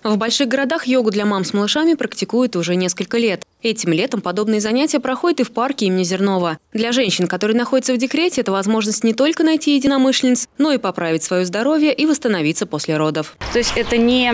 В больших городах йогу для мам с малышами практикуют уже несколько лет. Этим летом подобные занятия проходят и в парке имени Зернова. Для женщин, которые находятся в декрете, это возможность не только найти единомышленниц, но и поправить свое здоровье и восстановиться после родов. То есть это не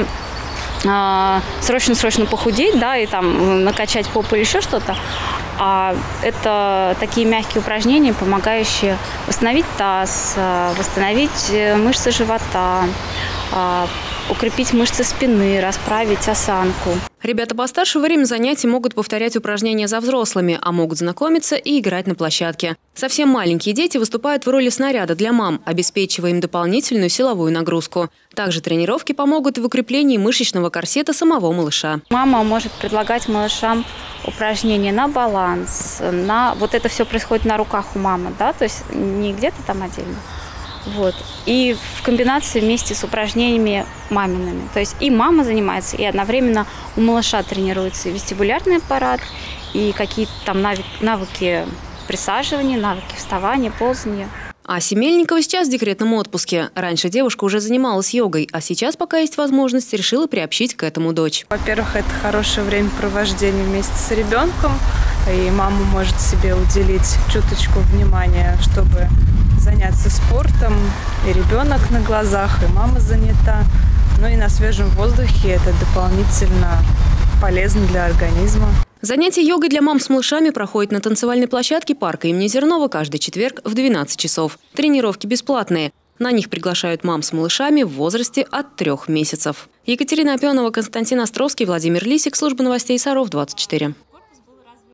срочно похудеть, да, и там накачать попу или еще что-то, а это такие мягкие упражнения, помогающие восстановить таз, восстановить мышцы живота, укрепить мышцы спины, расправить осанку. Ребята постарше во время занятий могут повторять упражнения за взрослыми, а могут знакомиться и играть на площадке. Совсем маленькие дети выступают в роли снаряда для мам, обеспечивая им дополнительную силовую нагрузку. Также тренировки помогут в укреплении мышечного корсета самого малыша. Мама может предлагать малышам упражнения на баланс, вот это все происходит на руках у мамы, да, то есть не где-то там отдельно. Вот. И в комбинации вместе с упражнениями мамиными. То есть и мама занимается, и одновременно у малыша тренируется и вестибулярный аппарат, и какие-то там навыки присаживания, навыки вставания, ползания. Ася Мельникова сейчас в декретном отпуске. Раньше девушка уже занималась йогой, а сейчас, пока есть возможность, решила приобщить к этому дочь. Во-первых, это хорошее времяпровождение вместе с ребенком, и мама может себе уделить чуточку внимания, чтобы заняться спортом, и ребенок на глазах, и мама занята. Ну и на свежем воздухе это дополнительно полезно для организма. Занятия йогой для мам с малышами проходят на танцевальной площадке парка имени Зернова каждый четверг в 12 часов. Тренировки бесплатные. На них приглашают мам с малышами в возрасте от 3 месяцев. Екатерина Опенова, Константин Островский, Владимир Лисик, служба новостей Саров 24.